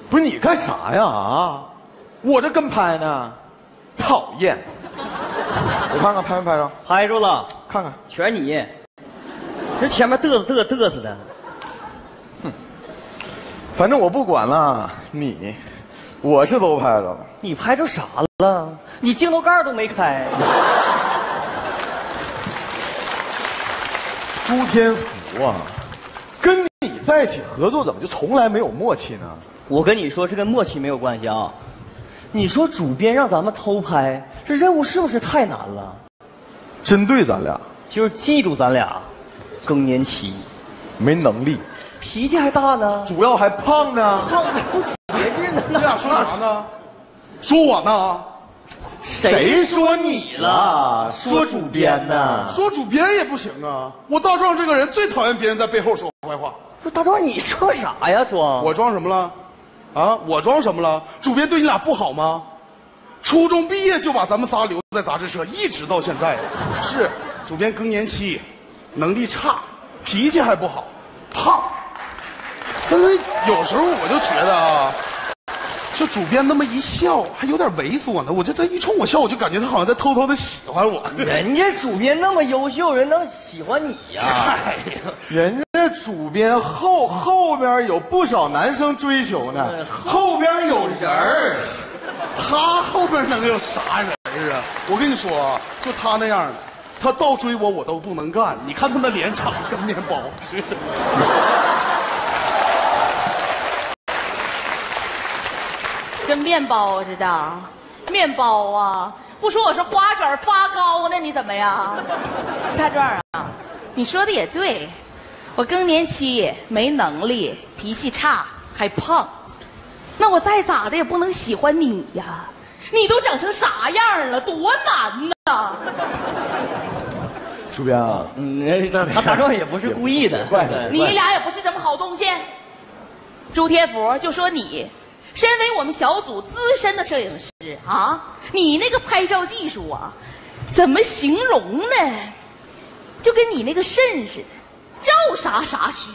不是你干啥呀？啊，我这跟拍呢，讨厌！我看看拍没拍着？ 拍着了， 看看， 全是你。这前面嘚瑟的。 哼，反正我不管了，我是都拍着了。 你拍着啥了？你镜头盖都没开。 朱天福啊，跟你在一起合作怎么就从来没有默契呢？ 我跟你说，这跟默契没有关系啊。你说主编让咱们偷拍，这任务是不是太难了？ 针对咱俩， 就是嫉妒咱俩更年期， 没能力， 脾气还大呢， 主要还胖呢。 胖没有节制呢。 你俩说啥呢？说我呢？ 谁说你了？说主编呢？ 说主编也不行啊！我大壮这个人最讨厌别人在背后说坏话。 不是大壮，你说啥呀？壮， 我装什么了？啊，我装什么了？主编对你俩不好吗？初中毕业就把咱们仨留在杂志社，一直到现在。是，主编更年期，能力差，脾气还不好，胖。但是有时候我就觉得啊。这主编那么一笑，还有点猥琐呢。我这他一冲我笑，我就感觉他好像在偷偷的喜欢我。 人家主编那么优秀，人能喜欢你呀？ 哎呀，人家主编后边有不少男生追求呢，后边有人儿。 他后边能有啥人啊？我跟你说啊，就他那样的，他倒追我都不能干。你看他那脸长得跟面包似的。 跟面包似的，面包啊！不说我是花卷发糕呢，你怎么样？大壮啊，你说的也对，我更年期没能力，脾气差，还胖，那我再咋的也不能喜欢你呀！你都整成啥样了，多难呐！ 主编啊， 他大壮也不是故意的， 你俩也不是什么好东西。朱天福就说你。身为我们小组资深的摄影师啊，你那个拍照技术啊，怎么形容呢？就跟你那个肾似的，照啥啥虚。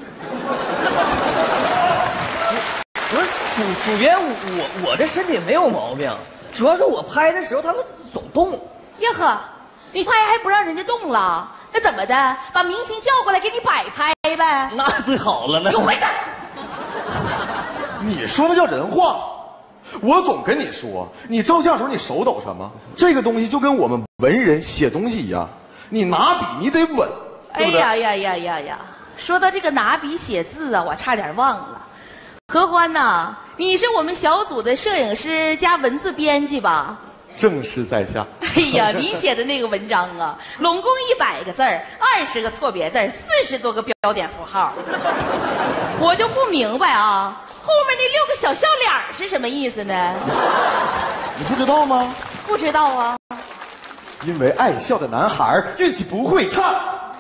不是主编，我这身体没有毛病，主要是我拍的时候他们总动。 呀呵，你拍还不让人家动了？那怎么的？把明星叫过来给你摆拍呗？ 那最好了呢。 给我回去！ 你说那叫人话，我总跟你说，你照相时候你手抖什么？这个东西就跟我们文人写东西一样，你拿笔你得稳，对不对？ 哎呀！说到这个拿笔写字啊，我差点忘了。何欢呐，你是我们小组的摄影师加文字编辑吧？ 正是在下。 哎呀，你写的那个文章啊，拢共100个字儿，20个错别字，40多个标点符号，我就不明白啊，后面那6个小笑脸是什么意思呢？ 你不知道吗？ 不知道啊。 因为爱笑的男孩运气不会差。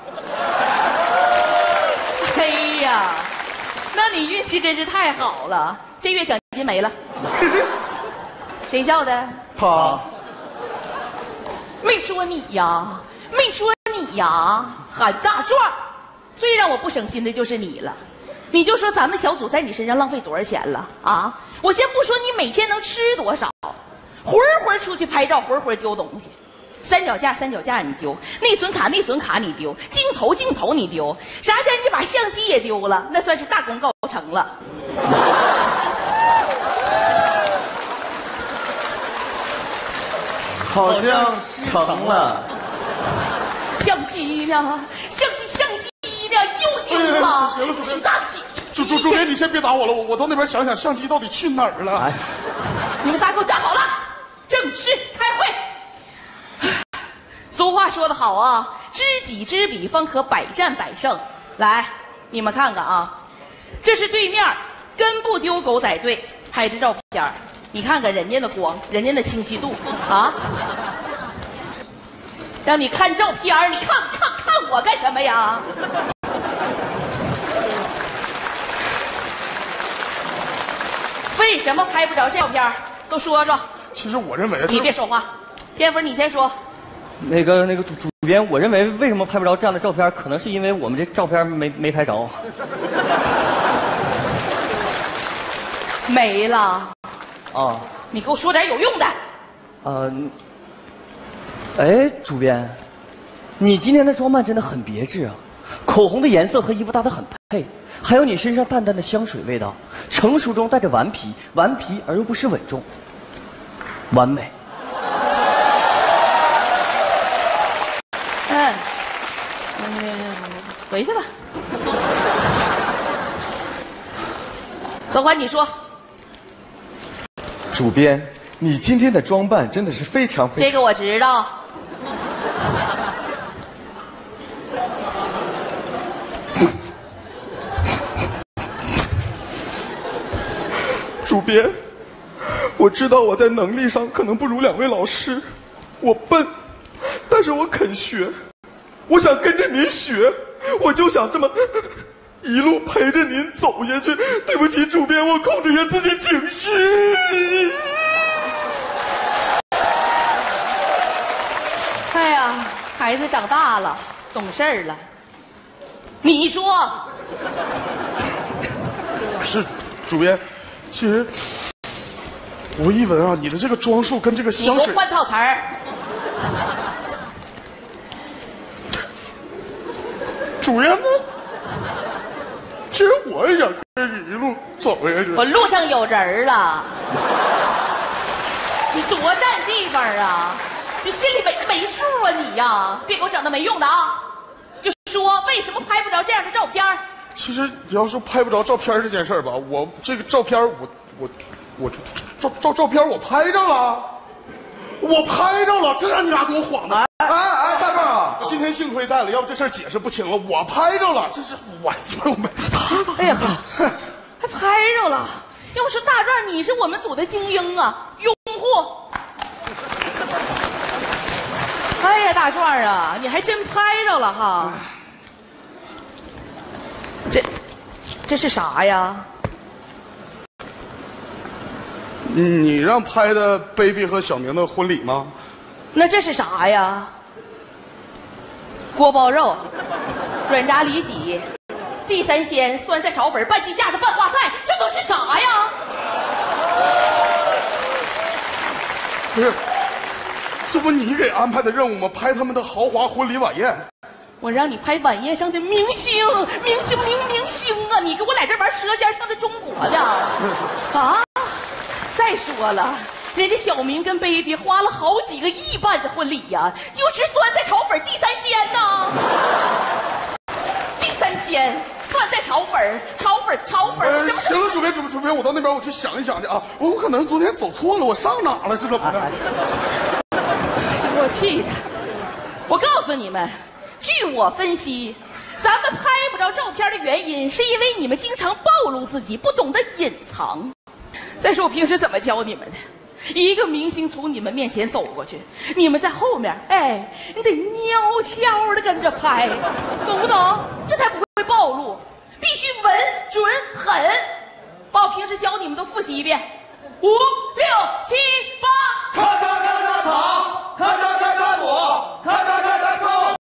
哎呀，那你运气真是太好了，这月奖金没了。谁笑的？ 他没说你呀，没说你呀，韩大壮。最让我不省心的就是你了，你就说咱们小组在你身上浪费多少钱了啊？我先不说你每天能吃多少，回出去拍照，回丢东西，三脚架你丢，内存卡你丢，镜头你丢，啥间你把相机也丢了，那算是大功告成了。 好像成了。 相机呢？又丢了。 行了，主编， 大姐， 主编，你先别打我了，我到那边想想相机到底去哪儿了。哎， 你们仨给我站好了，正式开会。俗话说得好啊，知己知彼，方可百战百胜。来，你们看看啊，这是对面跟不丢狗仔队拍的照片，你看看人家的光，人家的清晰度啊。让你看照片，你看我干什么呀？为什么拍不着这照片？都说说。 其实我认为， 你别说话，天福你先说。 那个主编，我认为为什么拍不着这样的照片，可能是因为我们这照片没拍着。 没了。 啊， 你给我说点有用的。 哎，主编，你今天的装扮真的很别致啊，口红的颜色和衣服搭得很配，还有你身上淡淡的香水味道，成熟中带着顽皮，顽皮而又不失稳重，完美。 回去吧。何欢，你说。 主编，你今天的装扮真的是非常。 这个我知道。 主编，我知道我在能力上可能不如2位老师，我笨，但是我肯学，我想跟着您学，我就想这么一路陪着您走下去。对不起，主编，我控制一下自己情绪。 哎呀，孩子长大了，懂事儿了。你说。 是，主编。其实，我一闻啊，你的这个装束跟这个香水， 你给我换套词儿。 主任呢？其实我也想跟你一路走下去。 我路上有人了，你多占地方啊！你心里没数啊你呀！别给我整那没用的啊！就说为什么拍不着这样的照片？ 其实你要说拍不着照片这件事儿吧，我这个照片我照片我拍着了，我拍着了，这让你俩给我晃的。 哎，大壮啊， 今天幸亏带了，要不这事儿解释不清了。我拍着了，这是我没他。 哎呀，还拍着了！要说大壮，你是我们组的精英啊，拥护。哎呀，大壮啊，你还真拍着了哈！这是啥呀？ 你让拍的 baby 和小明的婚礼吗？ 那这是啥呀？锅包肉、软炸里脊、地三鲜、酸菜炒粉、半鸡架子、拌花菜，这都是啥呀？ 不是，这不你给安排的任务吗？拍他们的豪华婚礼晚宴。 我让你拍晚宴上的明星啊！你给我来这玩舌尖上的中国的啊！再说了，人家小明跟 baby 花了好几个亿办这婚礼呀，就吃酸菜炒粉地三鲜呐！地三鲜、酸菜炒粉、炒粉。 行了，主编，我到那边我去想一想去啊！我可能昨天走错了，我上哪了？是怎么的？ 给我气的！我告诉你们。据我分析，咱们拍不着照片的原因，是因为你们经常暴露自己，不懂得隐藏。再说我平时怎么教你们的？一个明星从你们面前走过去，你们在后面，哎，你得悄悄的跟着拍，懂不懂？这才不会暴露。必须稳、准、狠。把我平时教你们都复习一遍。5、6、7、8。 咔嚓咔嚓草，咔嚓咔嚓果，咔嚓咔嚓树。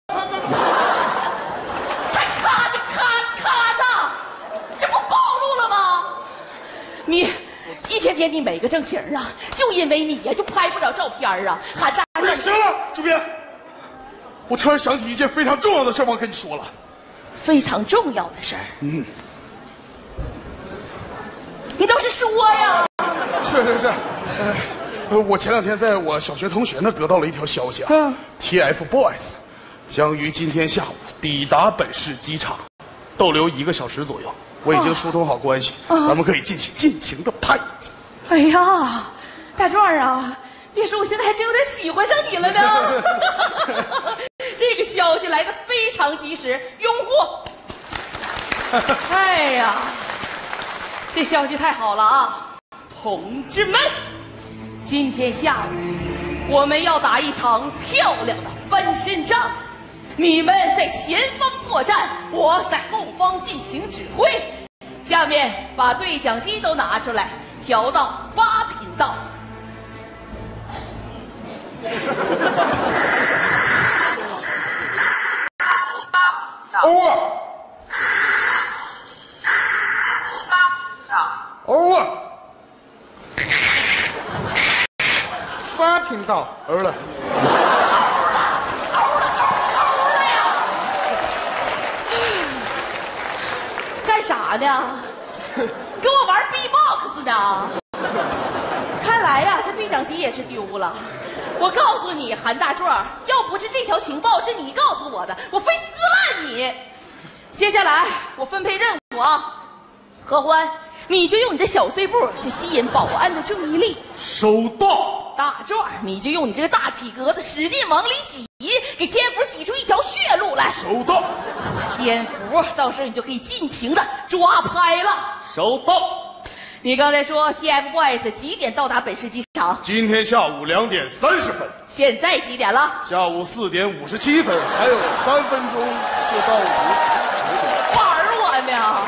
还咔嚓咔嚓，这不暴露了吗？你一天天你没个正形啊，就因为你呀，就拍不着照片啊，喊大声。行了，主编，我突然想起一件非常重要的事，忘跟你说了。 非常重要的事儿。你倒是说呀。 是。我前2天在我小学同学那得到了一条消息啊，TFBOYS 将于今天下午抵达本市机场，逗留1个小时左右。我已经疏通好关系，咱们可以尽情的拍。 哎呀，大壮啊，别说，我现在还真有点喜欢上你了呢。这个消息来得非常及时，拥护。哎呀，这消息太好了啊！同志们，今天下午我们要打一场漂亮的翻身仗，你们在前方作战，我在后方进行指挥。下面把对讲机都拿出来，调到8频道。 Over。 光听到儿了。 干啥呢？跟我玩 B-box 呢？看来呀，这对讲机也是丢了。我告诉你，韩大壮，要不是这条情报是你告诉我的，我非撕烂你。接下来我分配任务啊，何欢，你就用你的小碎步去吸引保安的注意力。 收到。 大壮，你就用你这个大体格子使劲往里挤，给天福挤出一条血路来。 收到。 天福，到时候你就可以尽情的抓拍了。 收到。 你刚才说 TFBOYS 几点到达本市机场？ 今天下午2点30分。 现在几点了？ 下午4点57分，还有3分钟就到5点。 玩我呢？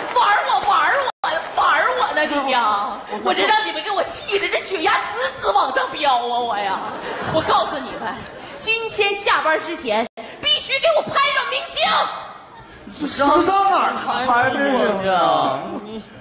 玩我呢你呀！我这让你们给我气的这血压滋滋往上飙啊！我呀，我告诉你们，今天下班之前必须给我拍上明星。 上哪儿拍明星去啊？